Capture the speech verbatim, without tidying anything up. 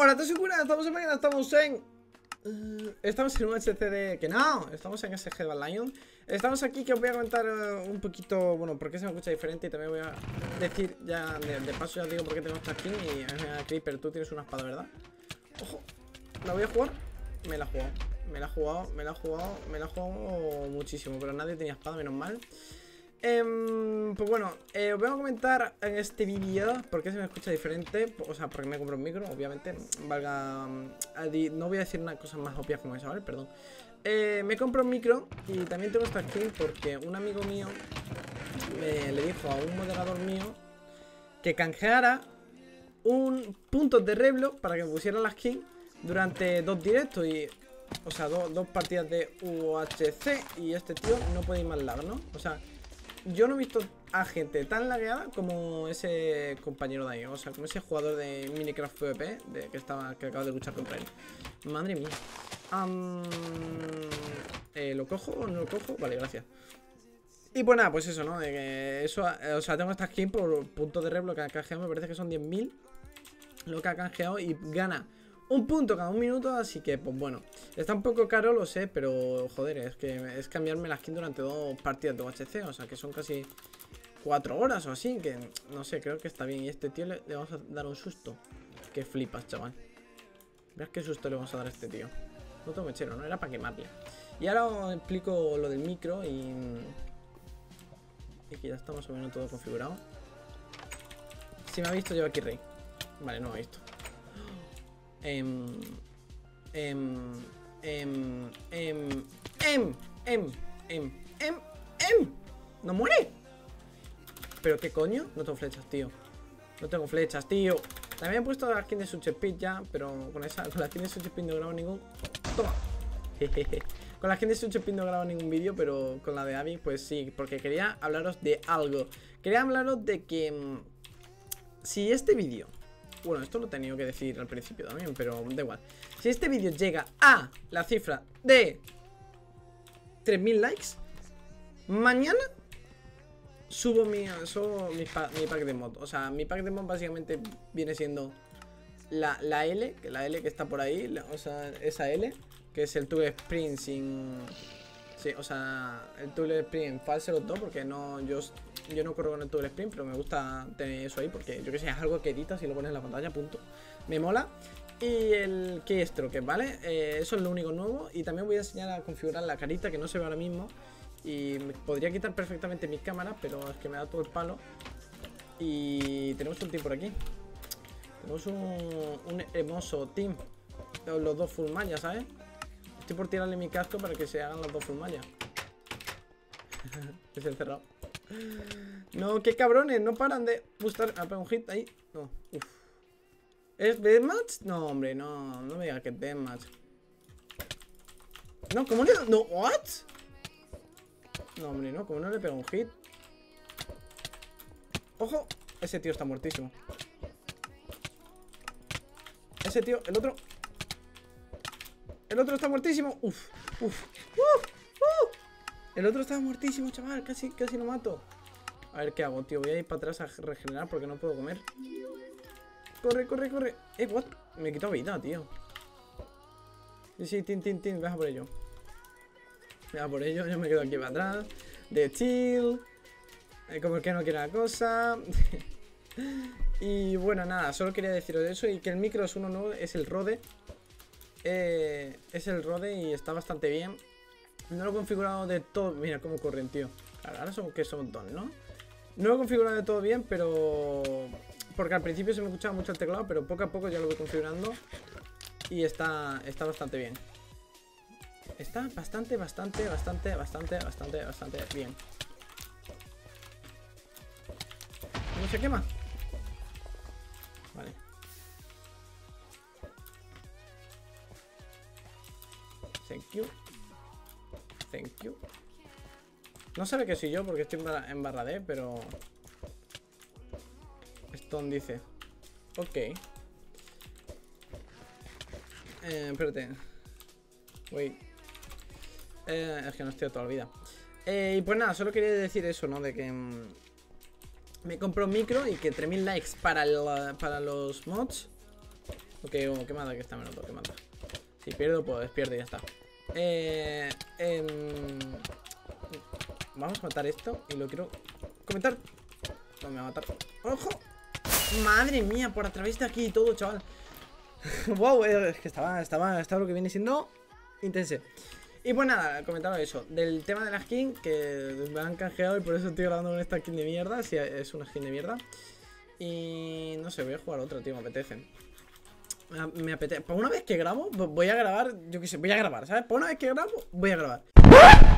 Hola, te soy Cura, estamos en mañana, estamos en... Uh, estamos en un H C de... Que no, estamos en S G de Bad Lion. Estamos aquí que os voy a comentar uh, un poquito, bueno, por qué se me escucha diferente. Y también voy a decir, ya de, de paso ya os digo por qué tengo esta skin. Y uh, Creeper, tú tienes una espada, ¿verdad? Ojo, ¿la voy a jugar? Me la he jugado, me la he jugado, me la he jugado, me la he jugado muchísimo. Pero nadie tenía espada, menos mal. Eh, pues bueno, eh, os voy a comentar en este vídeo por qué se me escucha diferente. O sea, porque me compro un micro, obviamente. Valga. No voy a decir una cosa más obvia como esa, ¿vale? Perdón. Eh, me compro un micro y también tengo esta skin porque un amigo mío me, le dijo a un moderador mío que canjeara un punto de reblo para que me pusiera la skin durante dos directos y. O sea, do, dos partidas de U H C. Y este tío no puede ir más lag, ¿no? O sea. Yo no he visto a gente tan lagueada como ese compañero de ahí. O sea, como ese jugador de Minecraft PvP de, que, estaba, que acaba de luchar contra él. Madre mía. um, eh, ¿Lo cojo o no lo cojo? Vale, gracias. Y pues nada, pues eso, ¿no? De que eso, o sea, tengo esta skin por puntos de reblo que ha canjeado. Me parece que son diez mil lo que ha canjeado y gana un punto cada un minuto, así que, pues bueno. Está un poco caro, lo sé, pero joder, es que es cambiarme la skin durante dos partidas de U H C. O sea, que son casi cuatro horas o así, que no sé, creo que está bien. Y a este tío le, le vamos a dar un susto. Que flipas, chaval. Verás qué susto le vamos a dar a este tío. No tengo mechero, no era para quemarle. Y ahora os explico lo del micro y... Y que ya está más o menos todo configurado. Si me ha visto, lleva aquí rey. Vale, no me ha visto. Em, em, em, em, em, em, em, em, em. ¿No muere? ¿Pero qué coño? No tengo flechas, tío. No tengo flechas, tío. También he puesto la skin de Suchepit ya, pero con esa, con la skin de Suchepit no grabo ningún... Toma. Jejeje. Con la skin de Suchepit no grabo ningún vídeo, pero con la de Abby, pues sí, porque quería hablaros de algo. Quería hablaros de que... Si este vídeo... Bueno, esto lo he tenido que decir al principio también, pero da igual. Si este vídeo llega a la cifra de tres mil likes, mañana subo mi, subo mi, pa mi pack de mod. O sea, mi pack de mod básicamente viene siendo la, la L, que la L que está por ahí, la, o sea, esa L, que es el Tule Sprint sin... Sí, o sea, el Tule Sprint falso los dos, porque no, yo... Yo no corro con el Tule Sprint, pero me gusta tener eso ahí porque yo que sé, es algo que editas y lo pones en la pantalla, punto. Me mola. Y el Keystroke, ¿vale? Eh, eso es lo único nuevo. Y también voy a enseñar a configurar la carita que no se ve ahora mismo. Y me podría quitar perfectamente mis cámaras, pero es que me da todo el palo. Y tenemos un team por aquí. Tenemos un, un hermoso team. Los dos full malla, ¿sabes? Estoy por tirarle mi casco para que se hagan los dos full malla. Es encerrado. No, qué cabrones, no paran de buscar. Ah, un hit ahí. No, uff. ¿Es deathmatch? No, hombre, no, no me digas que es deathmatch. No, ¿cómo le.? No, ¿what? No, hombre, no, ¿cómo no le pego un hit? Ojo, ese tío está muertísimo. Ese tío, el otro. El otro está muertísimo. Uff, uff, uff, uff. El otro estaba muertísimo, chaval. Casi, casi lo mato. A ver qué hago, tío. Voy a ir para atrás a regenerar porque no puedo comer. Corre, corre, corre. Eh, what? Me he quitado vida, tío. Sí, sí, tin, tin, tin. Deja por ello. Deja por ello. Yo me quedo aquí para atrás. De chill. Eh, como el que no quiere la cosa. Y bueno, nada. Solo quería deciros eso. Y que el micro es uno nuevo. Es el Rode. Eh, es el Rode y está bastante bien. No lo he configurado de todo. Mira cómo corren, tío. Claro, ahora somos que somos dos, ¿no? No lo he configurado de todo bien, pero... Porque al principio se me escuchaba mucho el teclado, pero poco a poco ya lo voy configurando. Y está, está bastante bien. Está bastante, bastante, bastante, bastante, bastante, bastante bien. ¿No se quema? Vale. Thank you. Thank you. No sabe que soy yo porque estoy en barra D, pero... Stone dice. Ok. Eh, espérate. Wait. Eh, es que no estoy a toda la vida. Eh, y pues nada, solo quería decir eso, ¿no? De que... Mmm, me compro un micro y que tres mil likes para, el, para los mods Ok, oh, ¿qué mata que está menos? ¿Qué mata? Si pierdo, pues pierdo y ya está. Eh, eh, vamos a matar esto y lo quiero comentar. No me va a matar. ¡Ojo! Madre mía, por a través de aquí y todo, chaval. Wow, es que estaba, estaba, estaba lo que viene siendo intense. Y pues nada, comentaros eso, del tema de la skin, que me han canjeado y por eso estoy grabando con esta skin de mierda, si es una skin de mierda. Y no sé, voy a jugar otro, tío, me apetece. Me apetece. Por una vez que grabo, voy a grabar, yo qué sé, voy a grabar, ¿sabes? Por una vez que grabo, voy a grabar.